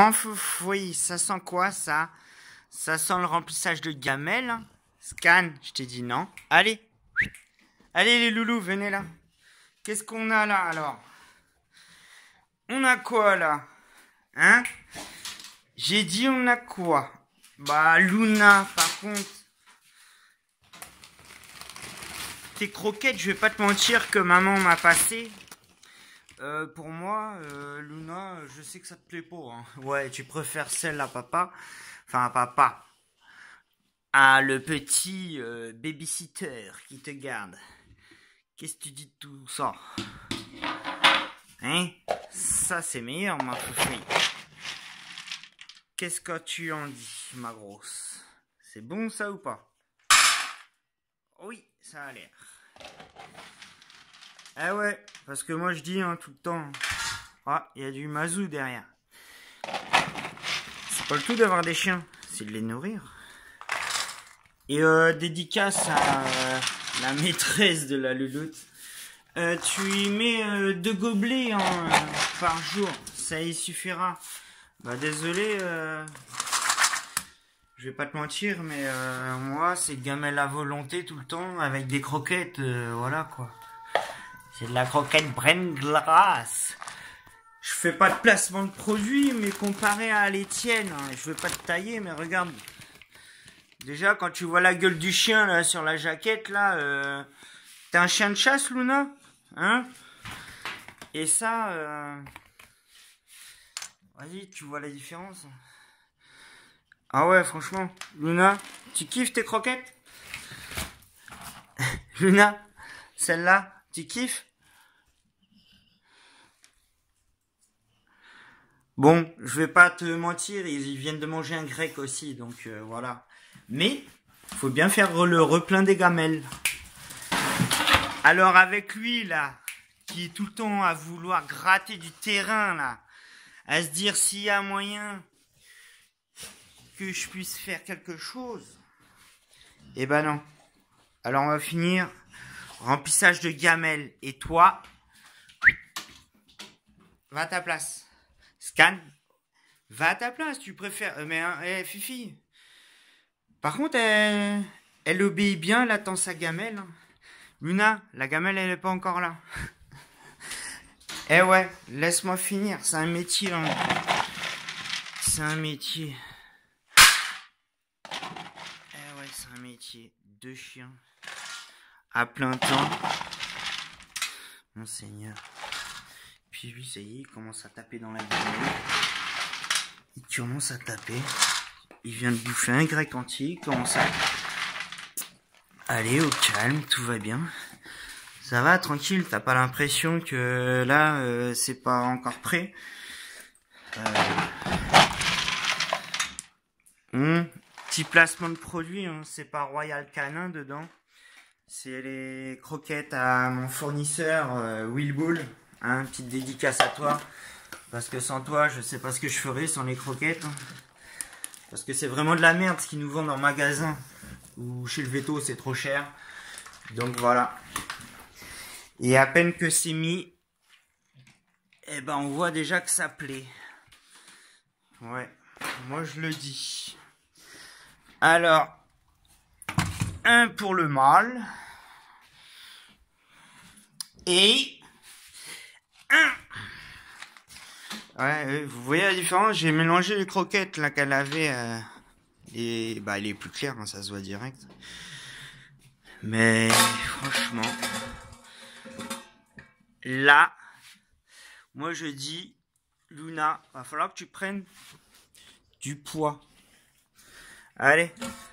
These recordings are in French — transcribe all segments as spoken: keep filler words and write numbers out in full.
Bon, oui, ça sent quoi, ça? Ça sent le remplissage de gamelle, hein? Scan, je t'ai dit non. Allez. Allez, les loulous, venez là. Qu'est-ce qu'on a là, alors? On a quoi, là? Hein? J'ai dit on a quoi? Bah, Luna, par contre. Tes croquettes, je vais pas te mentir que maman m'a passé. Euh, pour moi, euh, Luna, je sais que ça te plaît pas. Hein. Ouais, tu préfères celle à papa. Enfin, à papa. À le petit euh, babysitter qui te garde. Qu'est-ce que tu dis de tout ça? Hein? Ça, c'est meilleur, ma foufouille. Qu'est-ce que tu en dis, ma grosse? C'est bon, ça, ou pas? Oui, ça a l'air. Ah ouais, parce que moi, je dis hein, tout le temps... Ah, il y a du mazou derrière. C'est pas le tout d'avoir des chiens, c'est de les nourrir. Et euh, dédicace à euh, la maîtresse de la louloute. Euh, tu y mets euh, deux gobelets hein, euh, par jour, ça y suffira. Bah désolé, euh, je vais pas te mentir, mais euh, moi c'est gamelle à volonté tout le temps avec des croquettes, euh, voilà quoi. C'est de la croquette Brennglas. Je fais pas de placement de produit, mais comparé à les tiennes, hein, je veux pas te tailler, mais regarde. Déjà, quand tu vois la gueule du chien là sur la jaquette, là, euh, t'es un chien de chasse, Luna, hein? Et ça, euh... vas-y, tu vois la différence. Ah ouais, franchement, Luna, tu kiffes tes croquettes? Luna, celle-là, tu kiffes? Bon, je vais pas te mentir, ils viennent de manger un grec aussi, donc euh, voilà. Mais, faut bien faire le replein des gamelles. Alors avec lui, là, qui est tout le temps à vouloir gratter du terrain, là, à se dire s'il y a moyen que je puisse faire quelque chose, eh ben non. Alors on va finir remplissage de gamelles. Et toi, va à ta place. Scan, va à ta place, tu préfères... Euh, mais, euh, Fifi... Par contre, elle, elle obéit bien, elle attend sa gamelle. Luna, la gamelle, elle est pas encore là. Eh ouais, laisse-moi finir, c'est un métier. Hein. C'est un métier. Eh ouais, c'est un métier. Deux chiens. À plein temps. Mon Seigneur. Puis lui, ça y est, il commence à taper dans la gamelle. Il commence à taper. Il vient de bouffer un grec entier, il commence à... Allez, au calme, tout va bien. Ça va, tranquille, t'as pas l'impression que là, euh, c'est pas encore prêt. Euh... Hum, petit placement de produit, hein, c'est pas Royal Canin dedans. C'est les croquettes à mon fournisseur, euh, Will Bull. Hein, petite dédicace à toi. Parce que sans toi, je sais pas ce que je ferais sans les croquettes. Hein. Parce que c'est vraiment de la merde ce qu'ils nous vendent en magasin. Ou chez le veto, c'est trop cher. Donc voilà. Et à peine que c'est mis, eh ben on voit déjà que ça plaît. Ouais, moi je le dis. Alors, un pour le mâle. Et un. Ouais, vous voyez la différence? J'ai mélangé les croquettes là qu'elle avait. Euh, et bah elle est plus claire, hein, ça se voit direct. Mais franchement, là, moi je dis, Luna, va falloir que tu prennes du poids. Allez,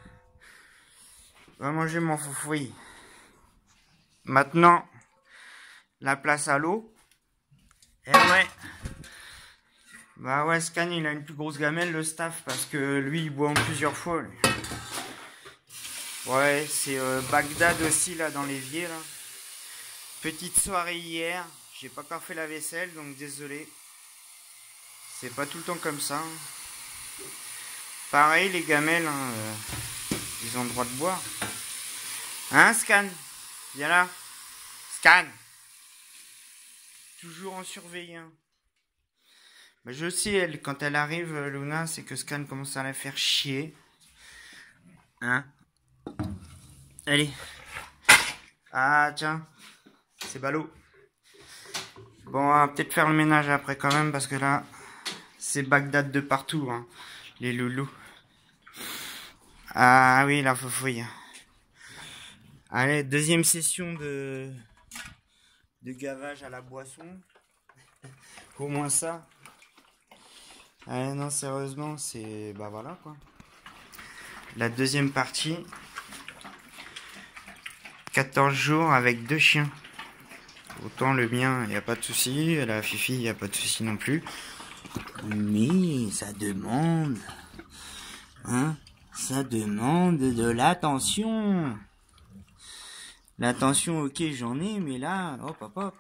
va manger mon foufoui. Maintenant, la place à l'eau. Et ouais. Bah ouais, Scan, il a une plus grosse gamelle, le staff, parce que lui, il boit en plusieurs fois. Lui. Ouais, c'est euh, Bagdad aussi, là, dans l'évier, là. Petite soirée hier. J'ai pas encore fait la vaisselle, donc désolé. C'est pas tout le temps comme ça. Hein. Pareil, les gamelles, hein, euh, ils ont le droit de boire. Hein, Scan? Viens là. Scan. Toujours en surveillant. Bah, je sais, elle, quand elle arrive, euh, Luna, c'est que Scan commence à la faire chier. Hein? Allez. Ah, tiens. C'est ballot. Bon, on va peut-être faire le ménage après quand même, parce que là, c'est Bagdad de partout, hein, les loulous. Ah oui, la foufouille. Allez, deuxième session de, de gavage à la boisson. Au moins ça. Allez, non, sérieusement, c'est... Bah voilà, quoi. La deuxième partie. quatorze jours avec deux chiens. Autant le mien, il n'y a pas de souci. La Fifi, il n'y a pas de souci non plus. Mais ça demande... Hein? Ça demande de l'attention. L'attention, ok, j'en ai, mais là... Hop, hop, hop.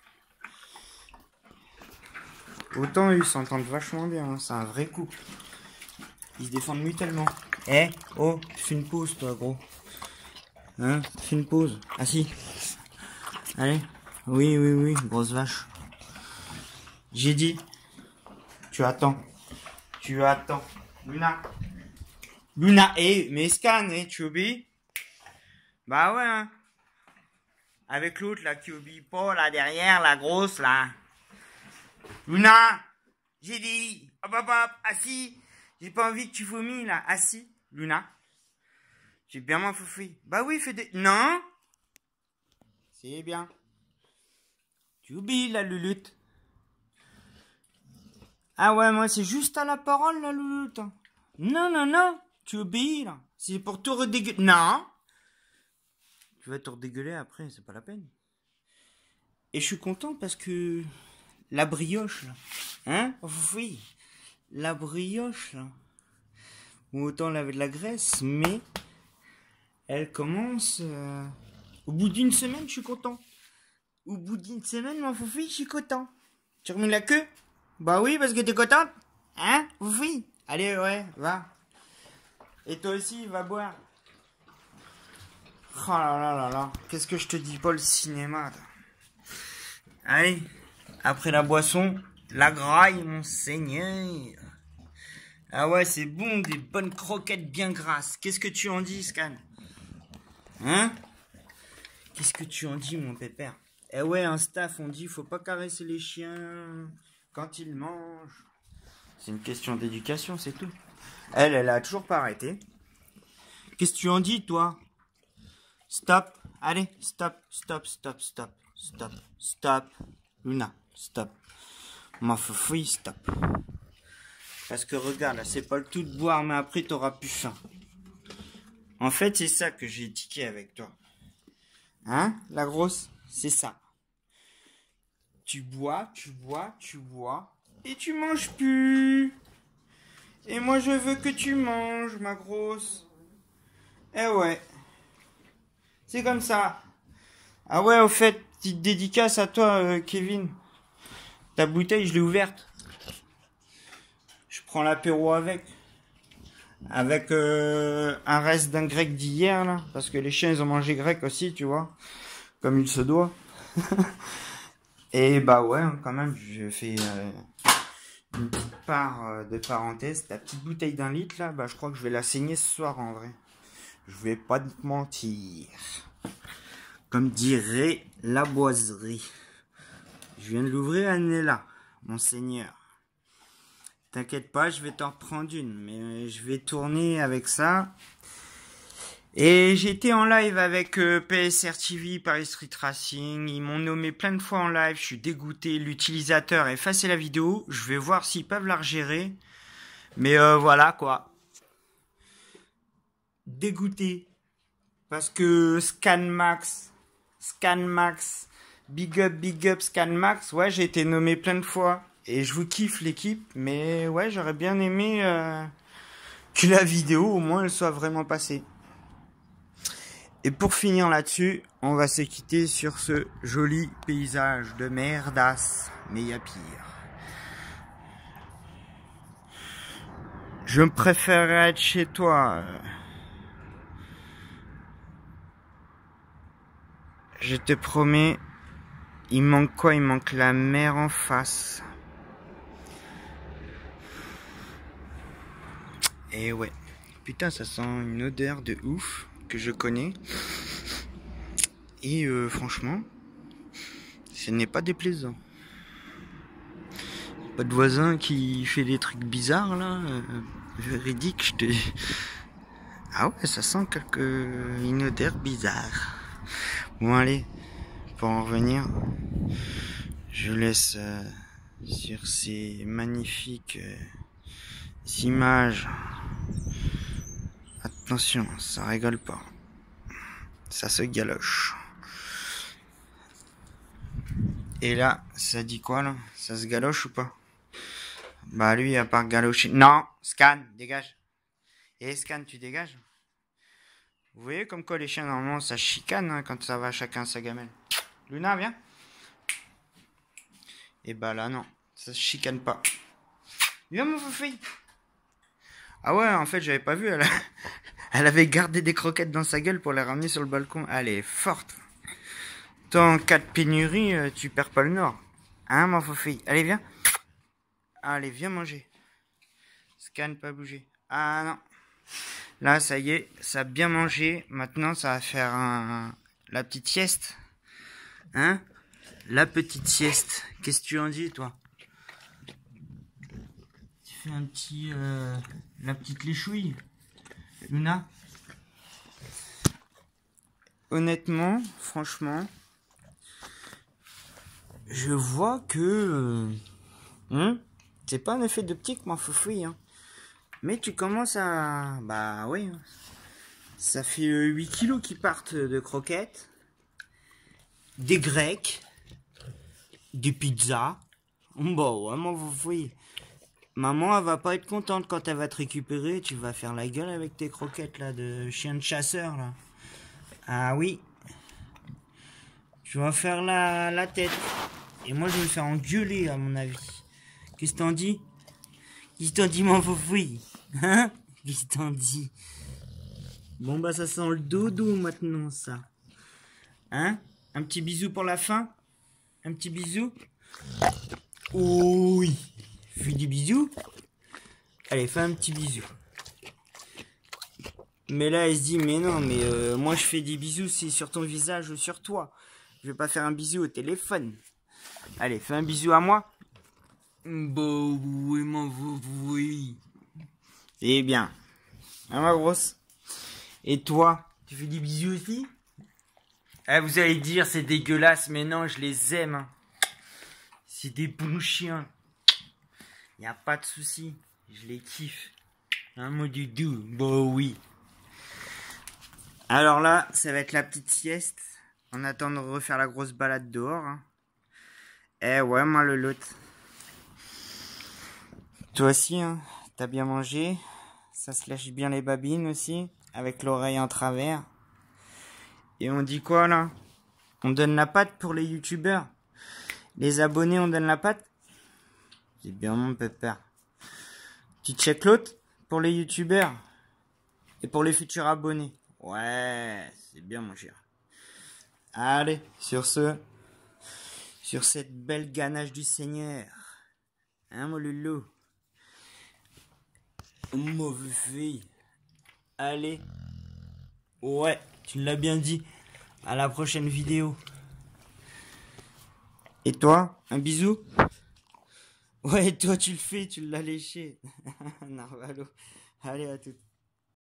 Autant ils s'entendent vachement bien, hein. C'est un vrai couple. Ils se défendent mutuellement. Eh, oh, fais une pause, toi, gros. Hein, fais une pause. Assis. Allez. Oui, oui, oui, grosse vache. J'ai dit. Tu attends. Tu attends. Luna. Luna, eh, mais Scan, eh, tu obéis? Bah ouais, hein. Avec l'autre, là, qui obéit pas, là, derrière, la grosse, là. Luna, j'ai dit, hop hop hop, assis. J'ai pas envie que tu vomis là, assis. Luna, j'ai bien ma foufouille. Bah oui, fais des... Non. C'est bien. Tu oublies la louloute. Ah ouais, moi c'est juste à la parole la louloute. Non, non, non, tu obéis là. C'est pour te redégueuler. Non. Tu vas te redégueuler après, c'est pas la peine. Et je suis content parce que... La brioche, là. Hein? Oui. La brioche, là. Ou autant elle avait de la graisse, mais elle commence... Euh... Au bout d'une semaine, je suis content. Au bout d'une semaine, mon foufi, je suis content. Tu remets la queue? Bah oui, parce que t'es contente. Hein? Foufi? Allez, ouais, va. Et toi aussi, va boire. Oh là là là là. Qu'est-ce que je te dis pas, le cinéma, là. Allez. Après la boisson, la graille, mon seigneur. Ah ouais, c'est bon, des bonnes croquettes bien grasses. Qu'est-ce que tu en dis, Scan? Hein? Qu'est-ce que tu en dis, mon pépère? Eh ouais, un staff, on dit, faut pas caresser les chiens quand ils mangent. C'est une question d'éducation, c'est tout. Elle, elle a toujours pas arrêté. Qu'est-ce que tu en dis, toi? Stop. Allez, stop, stop, stop, stop, stop, stop. Luna. Stop. Ma foufouille, stop. Parce que regarde, là, c'est pas le tout de boire, mais après, t'auras plus faim. En fait, c'est ça que j'ai tiqué avec toi. Hein, la grosse? C'est ça. Tu bois, tu bois, tu bois, et tu manges plus. Et moi, je veux que tu manges, ma grosse. Eh ouais. C'est comme ça. Ah ouais, au fait, petite dédicace à toi, euh, Kevin. Ta bouteille, je l'ai ouverte. Je prends l'apéro avec. Avec euh, un reste d'un grec d'hier, là. Parce que les chiens, ils ont mangé grec aussi, tu vois. Comme il se doit. Et bah ouais, quand même, je fais euh, une petite part euh, de parenthèse. Ta petite bouteille d'un litre, là, bah je crois que je vais la saigner ce soir, en vrai. Je vais pas te mentir. Comme dirait la boiserie. Je viens de l'ouvrir, elle est là, mon seigneur. T'inquiète pas, je vais t'en reprendre une, mais je vais tourner avec ça. Et j'étais en live avec euh, P S R T V, Paris Street Racing. Ils m'ont nommé plein de fois en live, je suis dégoûté. L'utilisateur a effacé la vidéo. Je vais voir s'ils peuvent la regérer. Mais euh, voilà quoi. Dégoûté. Parce que ScanMax, ScanMax... Big up, big up, ScanMax. Ouais, j'ai été nommé plein de fois. Et je vous kiffe l'équipe. Mais ouais, j'aurais bien aimé euh, que la vidéo, au moins, elle soit vraiment passée. Et pour finir là-dessus, on va se quitter sur ce joli paysage de merdasse. Mais il y a pire. Je préférerais être chez toi. Je te promets... Il manque quoi? Il manque la mer en face. Et ouais. Putain, ça sent une odeur de ouf que je connais. Et euh, franchement, ce n'est pas déplaisant. Pas de voisin qui fait des trucs bizarres là. Euh, véridique, je te. Ah ouais, ça sent quelque... une odeur bizarre. Bon allez, pour en revenir, je laisse euh, sur ces magnifiques euh, images. Attention, ça rigole pas. Ça se galoche. Et là, ça dit quoi là? Ça se galoche ou pas? Bah lui, à part galocher... Non, Scan, dégage. Et Scan, tu dégages? Vous voyez comme quoi les chiens, normalement, ça chicane hein, quand ça va chacun sa gamelle. Luna, viens. Et bah là, non. Ça se chicane pas. Viens, mon foufille. Ah ouais, en fait, j'avais pas vu. Elle, a... elle avait gardé des croquettes dans sa gueule pour les ramener sur le balcon. Elle est forte. Toi, en cas de pénurie, tu perds pas le nord. Hein, mon foufille? Allez, viens. Allez, viens manger. Scan, pas bouger. Ah non. Là, ça y est, ça a bien mangé. Maintenant, ça va faire un... la petite sieste. Hein? La petite sieste. Qu'est-ce que tu en dis, toi? Tu fais un petit... Euh... la petite léchouille. Luna? Honnêtement, franchement, je vois que... Euh... Hein? C'est pas un effet d'optique, mon foufouille, hein. Mais tu commences à... Bah oui. Ça fait huit kilos qui partent de croquettes. Des grecs. Des pizzas. Bah ouais, mon foufouille. Maman, elle va pas être contente quand elle va te récupérer. Tu vas faire la gueule avec tes croquettes, là, de chien de chasseur, là. Ah oui. Tu vas faire la, la tête. Et moi, je vais me faire engueuler, à mon avis. Qu'est-ce que t'en dis? Qu'est-ce que t'en dis, mon foufouille? Hein? Qu'est-ce que t'en dis? Bon, bah, ça sent le dodo, maintenant, ça. Hein? Un petit bisou pour la fin? Un petit bisou? Oh, oui. Fais des bisous? Allez, fais un petit bisou. Mais là, elle se dit, mais non, mais euh, moi, je fais des bisous, c'est sur ton visage ou sur toi. Je vais pas faire un bisou au téléphone. Allez, fais un bisou à moi. Bah oui, mon oui. C'est bien. Hein, ma grosse? Et toi, tu fais des bisous aussi? Ah, vous allez dire, c'est dégueulasse, mais non, je les aime. Hein. C'est des bons chiens. Y a pas de souci. Je les kiffe. Un mot du doux. Bah oui. Alors là, ça va être la petite sieste. En attendant de refaire la grosse balade dehors. Hein. Eh ouais, moi le lot. Toi aussi, hein, t'as bien mangé. Ça se lâche bien les babines aussi. Avec l'oreille en travers. Et on dit quoi là? On donne la patte pour les youtubeurs. Les abonnés, on donne la patte. C'est bien mon pépère. Tu check l'autre pour les youtubeurs. Et pour les futurs abonnés. Ouais, c'est bien mon cher. Allez, sur ce. Sur cette belle ganache du Seigneur. Hein mon loulou? Mauvaise fille. Allez. Ouais, tu l'as bien dit. À la prochaine vidéo. Et toi, un bisou? Ouais, toi tu le fais, tu l'as léché. Narvalo. Allez, à toutes.